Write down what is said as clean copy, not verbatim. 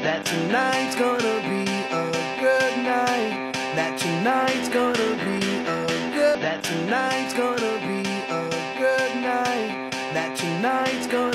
That tonight's gonna be a good night. That tonight's gonna be a good. That tonight's gonna be a good night. That tonight's gonna